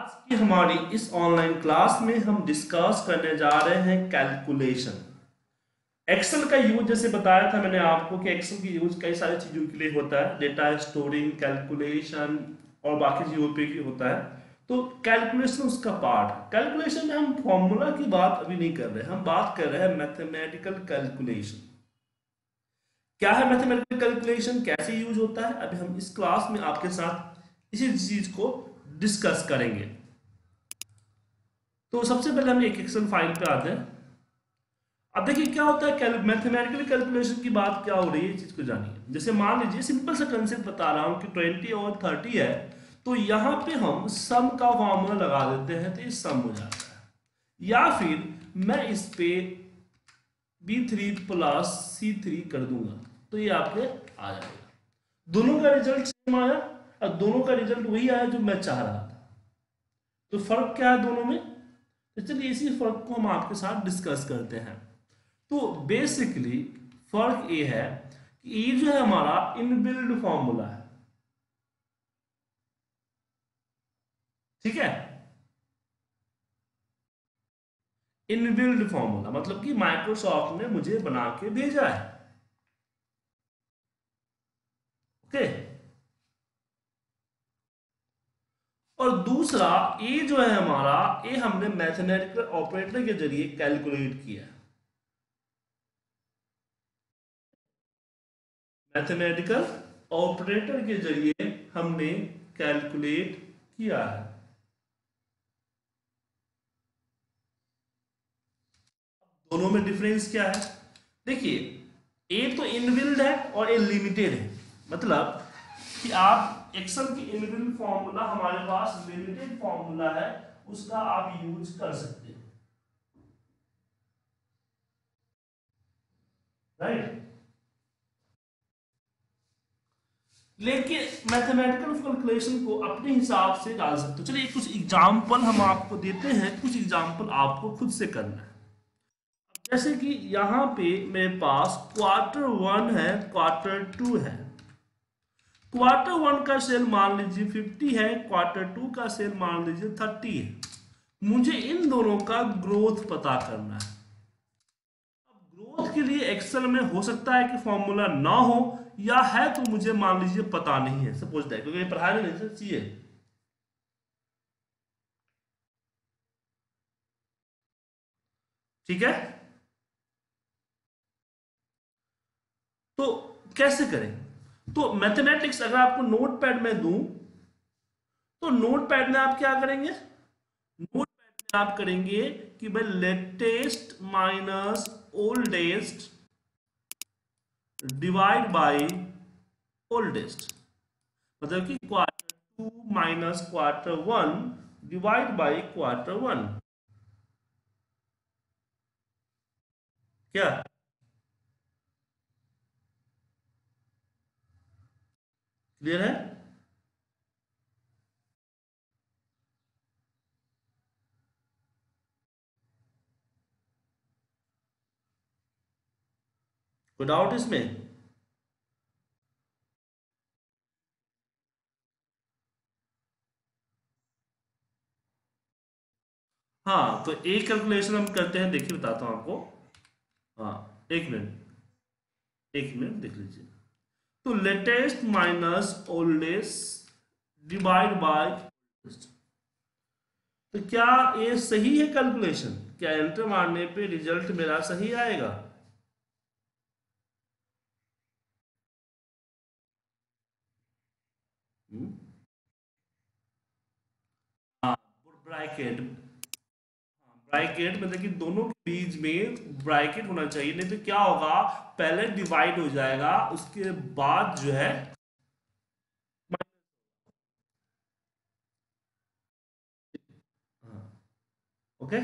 आज की हमारी इस ऑनलाइन क्लास में हम डिस्कस करने जा रहे हैं कैलकुलेशन। एक्सेल का यूज जैसे बताया था मैंने आपको कि एक्सेल की यूज कई सारी चीजों के लिए होता है, डेटा स्टोरिंग, कैलकुलेशन और बाकी चीजों पे भी होता है। तो कैलकुलेशन उसका पार्ट है। कैलकुलेशन में हम फॉर्मूला की बात अभी नहीं कर रहे, हम बात कर रहे हैं मैथमेटिकल कैलकुलेशन। क्या है मैथमेटिकल कैलकुलेशन, कैसे यूज होता है, अभी हम इस क्लास में आपके साथ इसी चीज को डिस्कस करेंगे। तो सबसे पहले हम एक एक्सेल फाइल पे आते हैं। अब देखिए क्या होता है, मैथमेटिकल कैलकुलेशन की बात क्या हो रही है, इस चीज को जानिए। जैसे मान लीजिए सिंपल सा कंसेप्ट बता रहा हूं कि 20 और 30 है, तो यहां पे हम सम का फॉर्मूला लगा देते हैं तो ये सम हो जाता है। या फिर मैं इस पे B3 प्लस C3 कर दूंगा तो ये आपके आ जाएगा। दोनों का रिजल्ट सेम आया और दोनों का रिजल्ट वही आया जो मैं चाह रहा था। तो फर्क क्या है दोनों में, तो चलिए इसी फर्क को हम आपके साथ डिस्कस करते हैं। तो बेसिकली फर्क ये है कि ये जो है हमारा इनबिल्ड फॉर्मूला है, ठीक है। इनबिल्ड फॉर्मूला मतलब कि माइक्रोसॉफ्ट ने मुझे बना के भेजा है, ओके। और दूसरा ये जो है हमारा, ये हमने मैथमेटिकल ऑपरेटर के जरिए कैलकुलेट किया है। मैथमेटिकल ऑपरेटर के जरिए हमने कैलकुलेट किया है। दोनों में डिफरेंस क्या है, देखिए ए तो इनबिल्ड है और ए लिमिटेड है। मतलब कि आप एक्सेल की इनबिल्ड फॉर्मूला हमारे पास लिमिटेड फॉर्मूला है, उसका आप यूज कर सकते हैं, राइट। लेकिन मैथमेटिकल कैलकुलेशन को अपने हिसाब से डाल सकते हो। चलिए कुछ एग्जांपल हम आपको देते हैं, कुछ एग्जांपल आपको खुद से करना है। जैसे कि यहाँ पे मेरे पास क्वार्टर 1 है, क्वार्टर 2 है। क्वार्टर 1 का सेल मान लीजिए 50 है, क्वार्टर 2 का सेल मान लीजिए 30 है। मुझे इन दोनों का ग्रोथ पता करना है। ग्रोथ के लिए एक्सेल में हो सकता है कि फॉर्मूला ना हो, या है तो मुझे मान लीजिए पता नहीं है, सपोज दैट, क्योंकि ये पढ़ाई नहीं चाहिए, ठीक है। तो कैसे करें, तो मैथमेटिक्स अगर आपको नोटपैड में दूं तो नोटपैड में आप क्या करेंगे, नोटपैड में आप करेंगे कि भाई latest minus oldest divide by oldest. मतलब कि quarter 2 minus quarter 1 divide by quarter 1। क्या क्लियर है? कोई डाउट इसमें? हाँ, तो एक कैलकुलेशन हम करते हैं, देखिए बताता हूं आपको। हाँ, एक मिनट देख लीजिए। तो latest minus oldest divide by, तो क्या ये सही है कैलकुलेशन? क्या एंटर मारने पे रिजल्ट मेरा सही आएगा? हाँ, ब्रैकेट, ब्रैकेट मतलब कि दोनों के बीच में ब्रैकेट होना चाहिए, नहीं तो क्या होगा, पहले डिवाइड हो जाएगा उसके बाद जो है, ओके।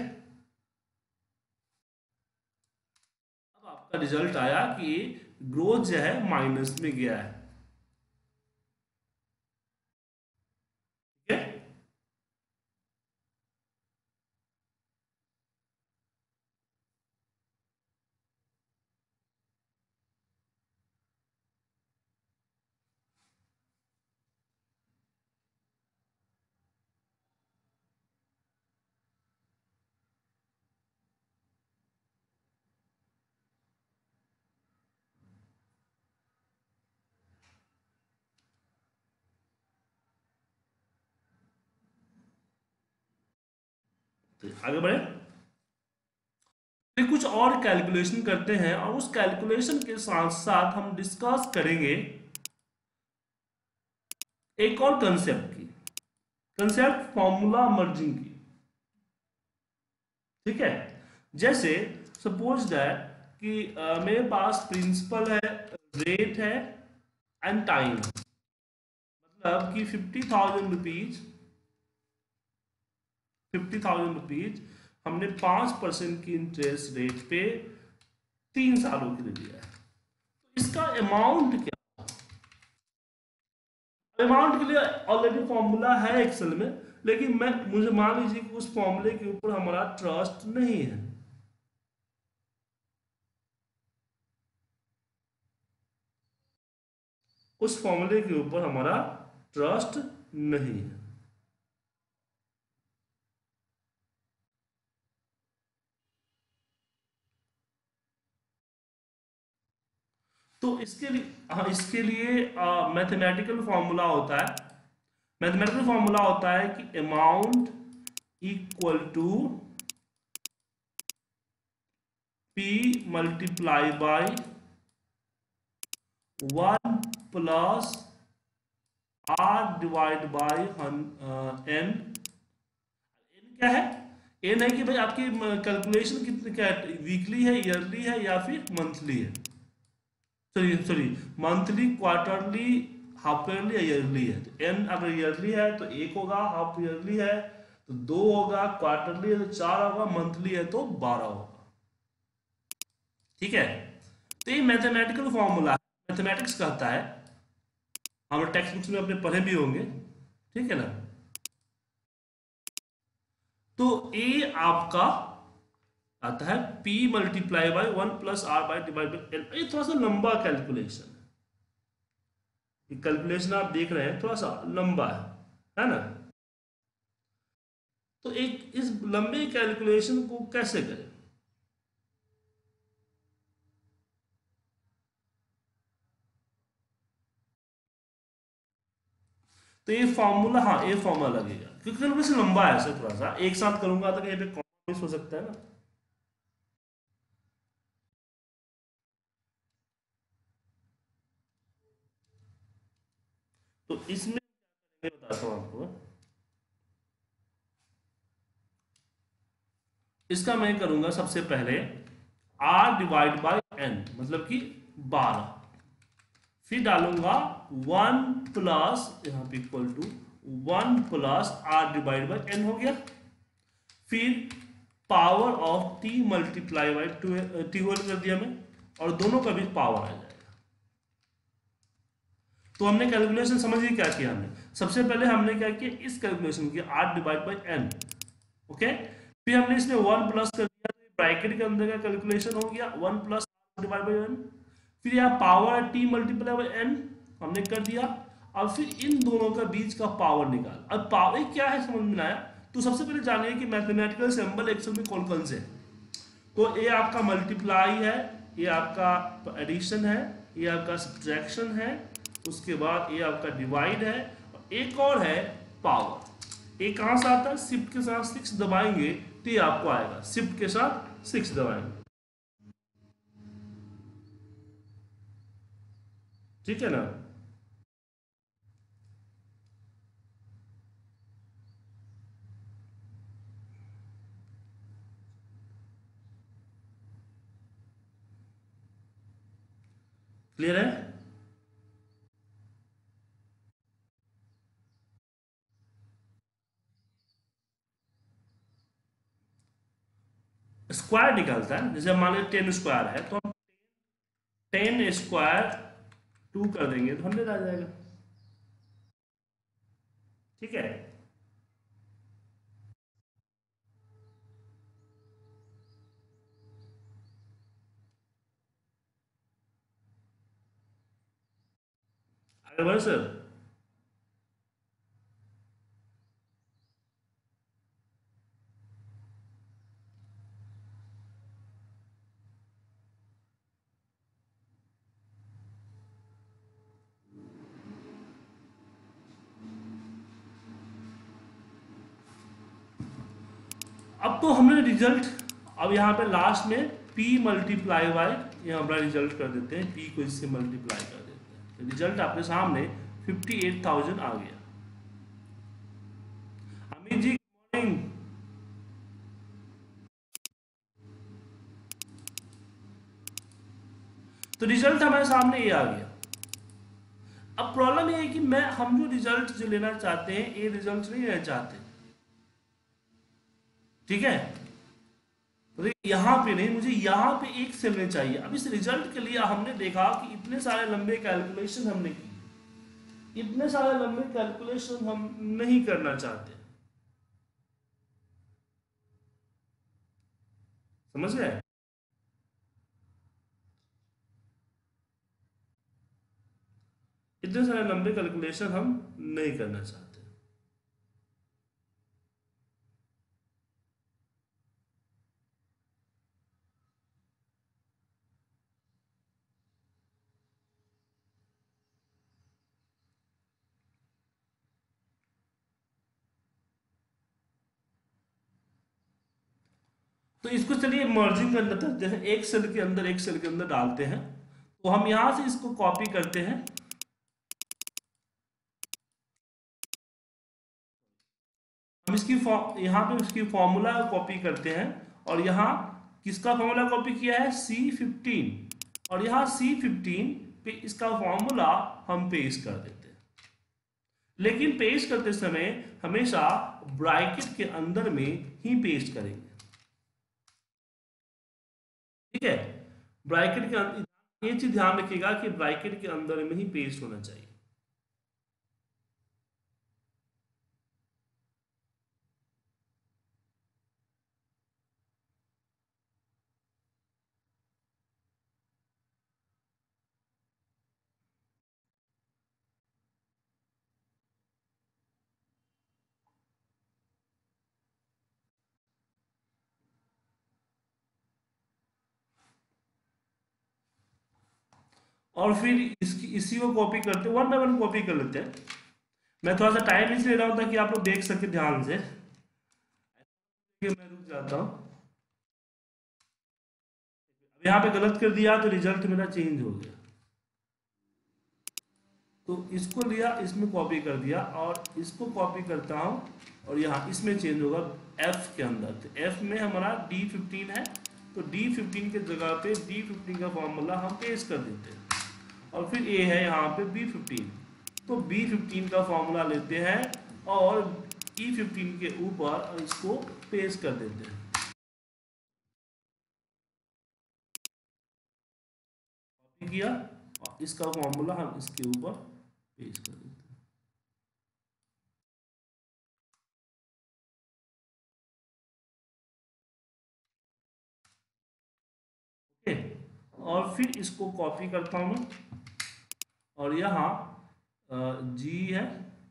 अब आपका रिजल्ट आया कि ग्रोथ जो है माइनस में गया है, ठीक है। तो आगे बढ़े, फिर कुछ और कैलकुलेशन करते हैं और उस कैलकुलेशन के साथ साथ हम डिस्कस करेंगे एक और कंसेप्ट की, कंसेप्ट फॉर्मूला मर्जिंग की। ठीक है, जैसे सपोज दैट कि मेरे पास प्रिंसिपल है, रेट है एंड टाइम, मतलब कि 50,000 रुपीज, 50,000 रुपीज हमने 5% की इंटरेस्ट रेट पे 3 सालों के लिए दिया है। तो इसका अमाउंट क्या, अमाउंट के लिए ऑलरेडी फॉर्मूला है एक्सेल में, लेकिन मुझे मान लीजिए कि उस फॉर्मूले के ऊपर हमारा ट्रस्ट नहीं है। उस फॉर्मूले के ऊपर हमारा ट्रस्ट नहीं है। तो इसके लिए, हाँ, इसके लिए मैथमेटिकल फॉर्मूला होता है, मैथमेटिकल फॉर्मूला होता है कि amount equal to P multiply by 1 plus R divide by N। क्या है, एन है कि भाई आपकी कैलकुलेशन कितनी, क्या वीकली है, ईयरली है या फिर मंथली है, sorry sorry, monthly, quarterly, half yearly या ईयरली है। तो एन अगर ईयरली है तो 1 होगा, हाफ ईयरली है तो 2 होगा, क्वार्टरली है तो 4 होगा, मंथली है तो 12 होगा। ठीक है, तो ये मैथमेटिकल फॉर्मूला है, मैथमेटिक्स कहता है, हम टेक्स्ट बुक्स में अपने पढ़े भी होंगे। ठीक है ना, तो ए आपका आता है P multiply by 1 plus R by divide by N। ये थोड़ा सा लंबा कैलकुलेशन है, ये कैलकुलेशन आप देख रहे हैं थोड़ा सा लंबा है ना। तो एक इस लंबे कैलकुलेशन को कैसे करें, तो ये फॉर्मूला, हाँ ये फॉर्मूला लगेगा क्योंकि कैलकुलेशन लंबा है, ऐसे थोड़ा सा एक साथ करूंगा तो कहीं पे कॉम्प्रोमाइज हो सकता है ना। तो इसमें मैं बताता हूँ आपको, इसका मैं करूंगा सबसे पहले R डिवाइड बाय N, मतलब कि 12, फिर डालूंगा 1 प्लस, यहाँ पे equal to 1 plus R divide by N हो गया, फिर power of T multiply by T whole कर दिया मैं, और दोनों का भी पावर आ जाएगा। तो हमने कैलकुलेशन समझिए क्या किया, हमने सबसे पहले हमने क्या किया, इस कैलकुलेशन की R divide by N, okay, फिर हमने इसमें 1 प्लस कर दिया, तो ब्रैकेट के अंदर का कैलकुलेशन हो गया 1 प्लस डिवाइड बाई N, फिर यहाँ power T multiply by N हमने कर दिया, और फिर इन दोनों का बीच का पावर निकाल। अब पावर क्या है समझ में आया, तो सबसे पहले जानिए कि मैथमेटिकल सिंबल एक्सेल में कौन कौन से हैं। तो ये आपका मल्टीप्लाई है, ये आपका एडिशन है, ये आपका सब्ट्रैक्शन है, उसके बाद ये आपका डिवाइड है, और एक और है पावर। ये कहाँ से आता है, शिफ्ट के साथ 6 दबाएंगे तो ये आपको आएगा, शिफ्ट के साथ 6 दबाएंगे। ठीक है ना, क्लियर है। स्क्वायर निकलता है, जैसे मान लीजिए 10 स्क्वायर है तो हम 10 स्क्वायर 2 कर देंगे तो 100 आ जाएगा। ठीक है, आगे बढ़े सर। अब तो हमने रिजल्ट, अब यहाँ पे लास्ट में p मल्टीप्लाई बाय, ये हमारा रिजल्ट कर देते हैं, p को इससे मल्टीप्लाई कर देते हैं, तो रिजल्ट आपके सामने 58,000 आ गया। Amit ji good morning. तो रिजल्ट हमारे सामने ये आ गया। अब प्रॉब्लम ये है कि हम जो रिजल्ट जो लेना चाहते हैं, ये रिजल्ट नहीं लेना चाहते, ठीक है। तो यहाँ पे नहीं, मुझे यहाँ पे एक सेल में चाहिए। अब इस रिजल्ट के लिए हमने देखा कि इतने सारे लंबे कैलकुलेशन हमने की, इतने सारे लंबे कैलकुलेशन हम नहीं करना चाहते, समझ गए। इतने सारे लंबे कैलकुलेशन हम नहीं करना चाहते। तो इसको चलिए मर्जिंग कर लेते हैं, एक सेल के अंदर एक सेल के अंदर डालते हैं। तो हम यहां से इसको कॉपी करते हैं, हम इसकी यहाँ पे उसकी फॉर्मूला कॉपी करते हैं, और यहाँ किसका फॉर्मूला कॉपी किया है, C15, और यहाँ C15 पे इसका फॉर्मूला हम पेस्ट कर देते हैं। लेकिन पेस्ट करते समय हमेशा ब्रैकेट के अंदर में ही पेस्ट करेंगे, ठीक है। ब्रैकेट के अंदर, ये चीज ध्यान रखिएगा कि ब्रैकेट के अंदर में ही पेस्ट होना चाहिए। और फिर इसी को कॉपी करते, वन बाय वन कॉपी कर लेते हैं। मैं थोड़ा सा टाइम इसलिए ले रहा हूं ताकि आप लोग देख सके ध्यान से, मैं रुक जाता हूं। अब यहाँ पे गलत कर दिया तो रिजल्ट मेरा चेंज हो गया, तो इसको लिया, इसमें कॉपी कर दिया, और इसको कॉपी करता हूं और यहाँ इसमें चेंज होगा F के अंदर। तो F में हमारा D15 है, तो D15 के जगह पे D15 का फॉर्मूला हम पेस्ट कर देते हैं, और फिर A है यहाँ पे B15, तो B15 का फॉर्मूला लेते हैं और E15 के ऊपर इसको पेस्ट कर देते हैं, कॉपी किया, और इसका फॉर्मूला हम इसके ऊपर पेस्ट कर देते हैं। ओके, और फिर इसको कॉपी करता हूं मैं, और यहाँ G है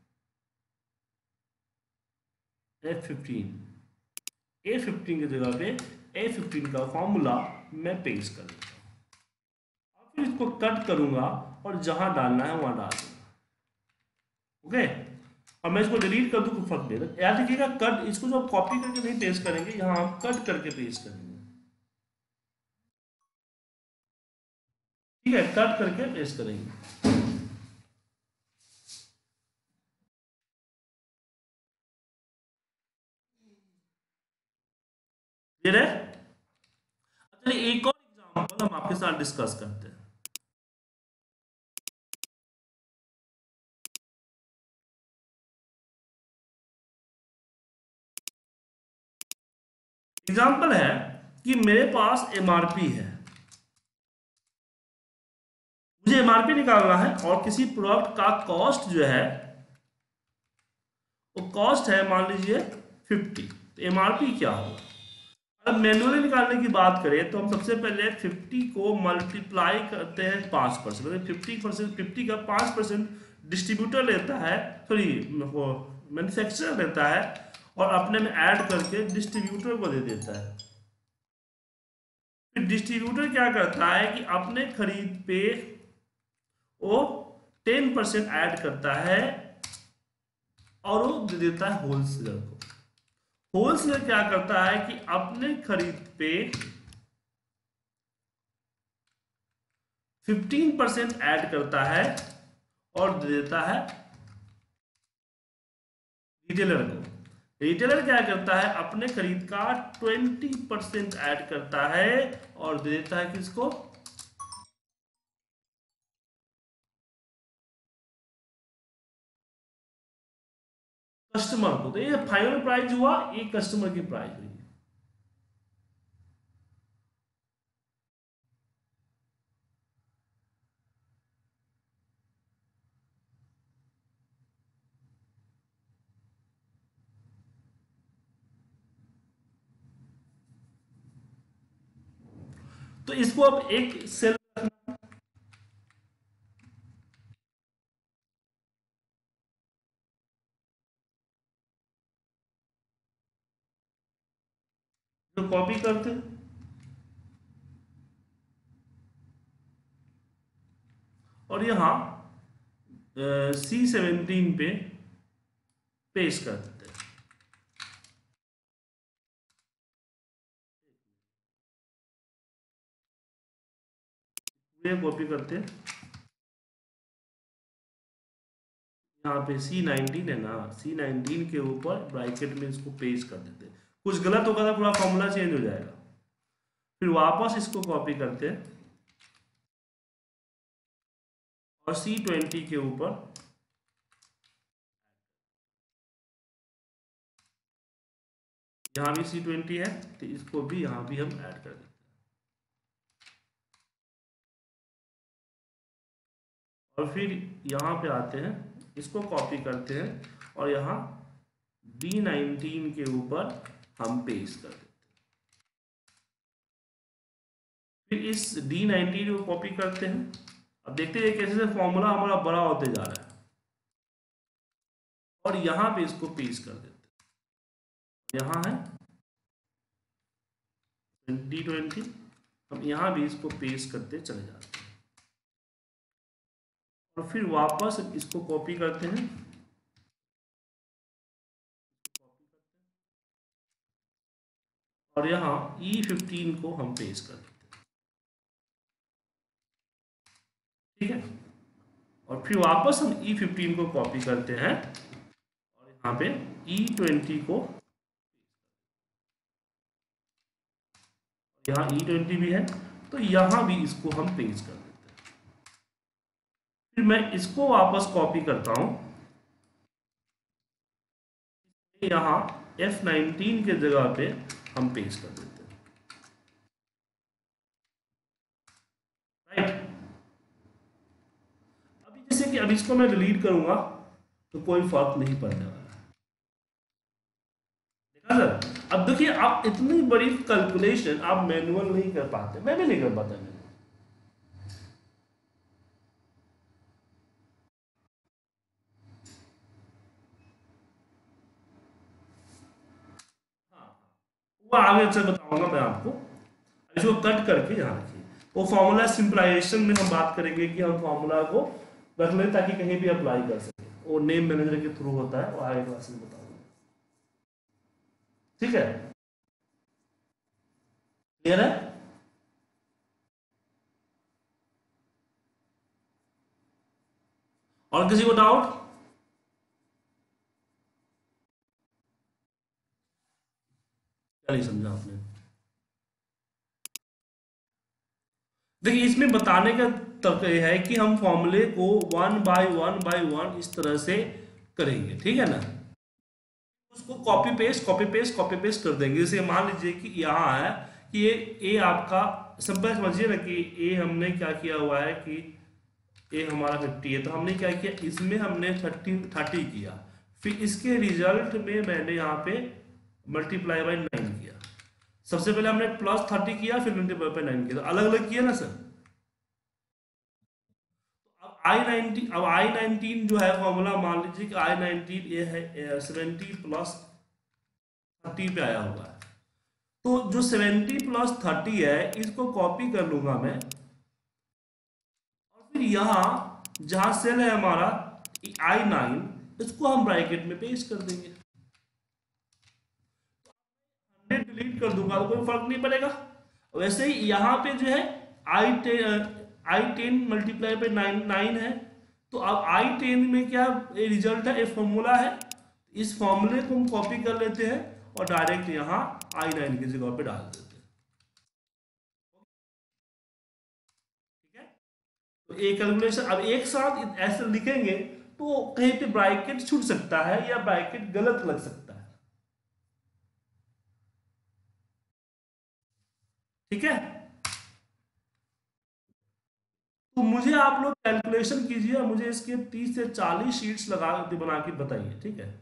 F15, A15 की जगह पे A15 का फॉर्मूला मैं पेस्ट कर देता हूँ, और फिर इसको कट करूंगा और जहां डालना है वहां डाल दूंगा, ओके। और मैं इसको डिलीट कर दूं तो फर्क नहीं पड़ेगा। याद रखिएगा, कट, इसको जो कॉपी करके नहीं पेस्ट करेंगे, यहाँ हम कट करके पेस्ट करेंगे, ठीक है, कट करके पेस्ट करेंगे। क्लियर है। चलिए एक और एग्जांपल हम आपके साथ डिस्कस करते हैं। एग्जांपल है कि मेरे पास एमआरपी है, मुझे एमआरपी निकालना है, और किसी प्रोडक्ट का कॉस्ट जो है वो कॉस्ट है मान लीजिए 50, तो एमआरपी क्या होगा। अब मैनुअली निकालने की बात करें तो हम सबसे पहले 50 को मल्टीप्लाई करते हैं 5%, मतलब 50%, 50 का 5% डिस्ट्रीब्यूटर लेता है, सॉरी मैन्युफैक्चरर लेता है, और अपने में ऐड करके डिस्ट्रीब्यूटर को दे देता है। फिर डिस्ट्रीब्यूटर क्या करता है कि अपने खरीद पे वो 10% ऐड करता है और वो दे देता है होलसेलर को। होलसेलर क्या करता है कि अपने खरीद पे 15% ऐड करता है और दे देता है रिटेलर को। रिटेलर क्या करता है, अपने खरीद का 20% ऐड करता है और दे देता है किसको, कस्टमर को। तो ये फाइनल प्राइस हुआ, ये कस्टमर की प्राइस हुई। तो इसको अब एक सेल कॉपी करते हैं और यहां C17 पे पेस्ट कर देते हैं। ये कॉपी करते हैं, यहाँ पे C19 है ना, C19 के ऊपर ब्रैकेट में इसको पेस्ट कर देते हैं। कुछ गलत होगा तो पूरा फॉर्मूला चेंज हो जाएगा। फिर वापस इसको कॉपी करते हैं और C20 के ऊपर, यहाँ भी C20 है तो इसको भी यहाँ भी हम ऐड कर देते हैं। और फिर यहाँ पे आते हैं, इसको कॉपी करते हैं और यहाँ D19 के ऊपर हम पेस्ट कर देते हैं। फिर इस D19 को कॉपी करते हैं। अब देखते हैं कैसे से फॉर्मूला हमारा बड़ा होते जा रहा है और यहाँ पे इसको पेस्ट कर देते हैं। यहाँ है 2020, हम यहाँ भी इसको पेस्ट करते चले जाते हैं और फिर वापस इसको कॉपी करते हैं और यहाँ E15 को हम पेस्ट कर देते हैं। ठीक है, और फिर वापस हम E15 को कॉपी करते हैं और यहाँ पे E20 को, यहाँ E20 भी है तो यहाँ भी इसको हम पेस्ट कर देते हैं। फिर मैं इसको वापस कॉपी करता हूं, यहाँ F19 के जगह पे हम पेस्ट कर देते हैं। राइट, अभी जैसे कि अब इसको मैं डिलीट करूंगा तो कोई फर्क नहीं पड़ने वाला है। देखा सर, अब देखिए आप इतनी बड़ी कैलकुलेशन आप मैनुअल नहीं कर पाते, मैं भी नहीं कर पाता। वो आगे से बताऊंगा मैं आपको। इसको कट करके यहाँ रखिए, वो फॉर्मूला सिंपलाइजेशन में हम बात करेंगे कि हम फॉर्मूला को रख लें ताकि कहीं भी अप्लाई कर सके। वो नेम मैनेजर के थ्रू होता है, वो आगे क्लास में बताऊंगा। ठीक है, क्लियर है? और किसी को डाउट? क्या नहीं समझा आपने? देखिए इसमें बताने का तरीका यह है कि हम फॉर्मूले को 1 बाय 1 इस तरह से करेंगे। ठीक है ना, उसको कॉपी पेस्ट कर देंगे। जैसे मान लीजिए कि यहाँ है कि ये ए आपका सिंपल समझिए ना कि ए हमने क्या किया हुआ है कि ए हमारा 50 है, तो हमने क्या किया, इसमें हमने 30 किया, फिर इसके रिजल्ट में मैंने यहाँ पे मल्टीप्लाई बाय 9 किया। सबसे पहले हमने +30 किया, फिर मल्टीप्लाई बाय 9 किया, तो अलग अलग किया ना सर। अब I19 जो है फॉर्मूला, मान लीजिए कि I19 ये है 70 + 30 पे आया हुआ है, तो जो 70 + 30 है इसको कॉपी कर लूंगा मैं और फिर यहाँ जहां सेल है हमारा I9 इसको हम ब्रैकेट में पेस्ट कर देंगे। तो कर दूंगा तो कोई फर्क नहीं पड़ेगा। वैसे ही यहाँ पे जो है I10 मल्टीप्लाई पे 9 है, तो अब I10 में क्या रिजल्ट है, एक फॉर्मूला है, इस फॉर्मूले को हम कॉपी कर लेते हैं और डायरेक्ट यहाँ I9 की जगह पे डाल देते हैं। ठीक है, तो एक कैलकुलेशन अब एक साथ ऐसे लिखेंगे तो कहीं पे ब्रैकेट छूट सकता है या ब्रैकेट गलत लग सकता है। ठीक है, तो मुझे आप लोग कैलकुलेशन कीजिए, मुझे इसके 30 से 40 शीट्स लगा बना के बताइए। ठीक है,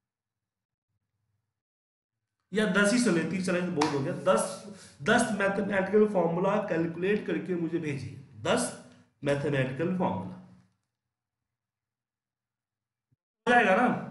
या 10 ही चले, 30 चले तो बहुत हो गया। 10 मैथमेटिकल फॉर्मूला कैलकुलेट करके मुझे भेजिए, 10 मैथमेटिकल फॉर्मूला हो जाएगा ना।